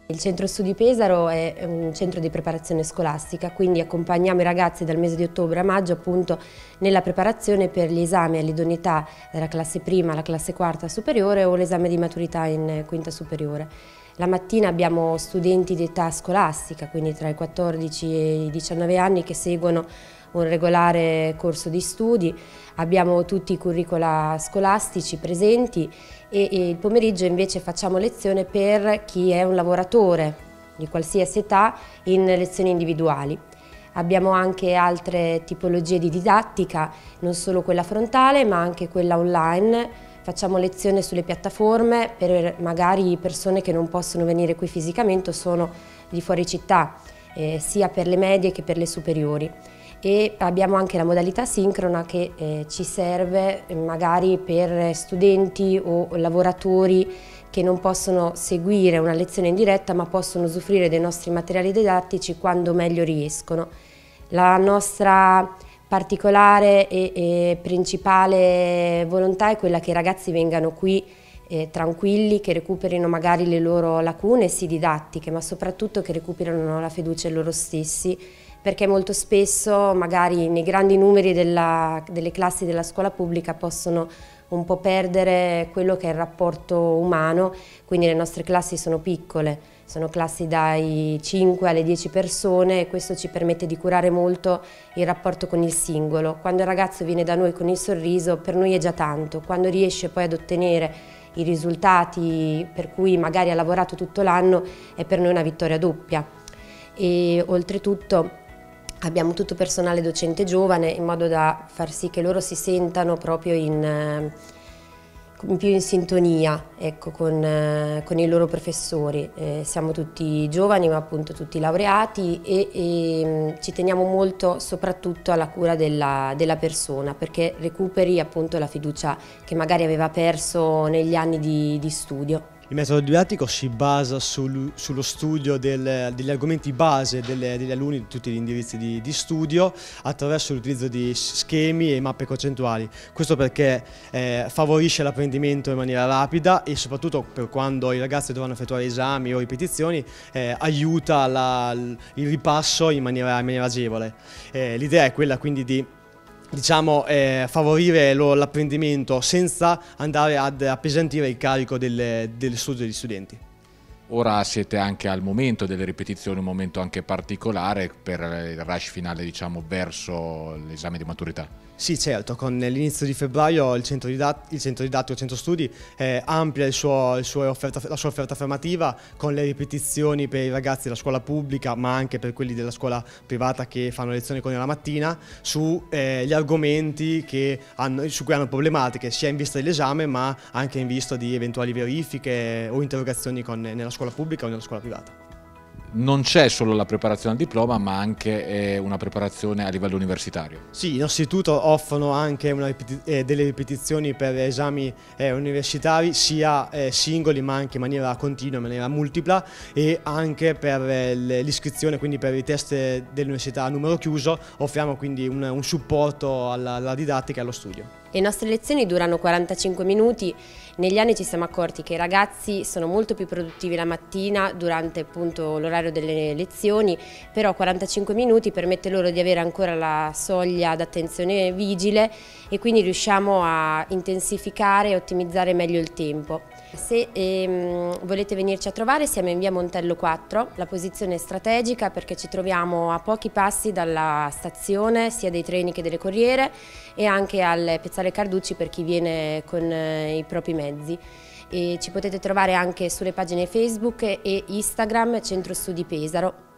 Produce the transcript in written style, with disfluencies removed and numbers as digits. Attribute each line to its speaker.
Speaker 1: Il centro studi Pesaro è un centro di preparazione scolastica, quindi accompagniamo i ragazzi dal mese di ottobre a maggio appunto nella preparazione per gli esami all'idoneità della classe prima alla classe quarta superiore o l'esame di maturità in quinta superiore. La mattina abbiamo studenti di età scolastica, quindi tra i 14 e i 19 anni, che seguono un regolare corso di studi. Abbiamo tutti i curricula scolastici presenti e il pomeriggio invece facciamo lezione per chi è un lavoratore di qualsiasi età in lezioni individuali. Abbiamo anche altre tipologie di didattica, non solo quella frontale ma anche quella online. Facciamo lezione sulle piattaforme per magari persone che non possono venire qui fisicamente o sono di fuori città, sia per le medie che per le superiori. E abbiamo anche la modalità sincrona che ci serve magari per studenti o lavoratori che non possono seguire una lezione in diretta ma possono usufruire dei nostri materiali didattici quando meglio riescono. La nostra particolare e principale volontà è quella che i ragazzi vengano qui tranquilli, che recuperino magari le loro lacune sì didattiche, ma soprattutto che recuperino la fiducia in loro stessi, perché molto spesso magari nei grandi numeri delle classi della scuola pubblica possono un po' perdere quello che è il rapporto umano, quindi le nostre classi sono piccole, sono classi dai 5 alle 10 persone e questo ci permette di curare molto il rapporto con il singolo. Quando il ragazzo viene da noi con il sorriso, per noi è già tanto, quando riesce poi ad ottenere i risultati per cui magari ha lavorato tutto l'anno è per noi una vittoria doppia. E oltretutto abbiamo tutto personale docente giovane in modo da far sì che loro si sentano proprio più in sintonia, ecco, con i loro professori. Siamo tutti giovani ma appunto tutti laureati e ci teniamo molto soprattutto alla cura della persona, perché recuperi appunto la fiducia che magari aveva perso negli anni di studio.
Speaker 2: Il metodo didattico si basa sullo studio degli argomenti base degli alunni di tutti gli indirizzi di studio attraverso l'utilizzo di schemi e mappe concettuali. Questo perché favorisce l'apprendimento in maniera rapida e soprattutto per quando i ragazzi dovranno effettuare esami o ripetizioni aiuta il ripasso in maniera agevole. L'idea è quella quindi di favorire l'apprendimento senza andare ad appesantire il carico dello studio degli studenti.
Speaker 3: Ora siete anche al momento delle ripetizioni, un momento anche particolare per il rush finale, diciamo, verso l'esame di maturità.
Speaker 2: Sì, certo, con l'inizio di febbraio il centro centro studi amplia la sua offerta formativa con le ripetizioni per i ragazzi della scuola pubblica ma anche per quelli della scuola privata che fanno lezioni con la mattina gli argomenti su cui hanno problematiche sia in vista dell'esame ma anche in vista di eventuali verifiche o interrogazioni nella scuola pubblica o nella scuola privata.
Speaker 3: Non c'è solo la preparazione al diploma ma anche una preparazione a livello universitario.
Speaker 2: Sì, in istituto offrono anche delle ripetizioni per esami universitari sia singoli ma anche in maniera continua, in maniera multipla e anche per l'iscrizione, quindi per i test dell'università a numero chiuso offriamo quindi un supporto alla didattica e allo studio.
Speaker 1: Le nostre lezioni durano 45 minuti, negli anni ci siamo accorti che i ragazzi sono molto più produttivi la mattina durante appunto l'orario delle lezioni, però 45 minuti permette loro di avere ancora la soglia d'attenzione vigile e quindi riusciamo a intensificare e ottimizzare meglio il tempo. Se volete venirci a trovare siamo in via Montello 4, la posizione è strategica perché ci troviamo a pochi passi dalla stazione sia dei treni che delle corriere e anche al Piazzale Carducci per chi viene con i propri mezzi. E ci potete trovare anche sulle pagine Facebook e Instagram Centro Studi Pesaro.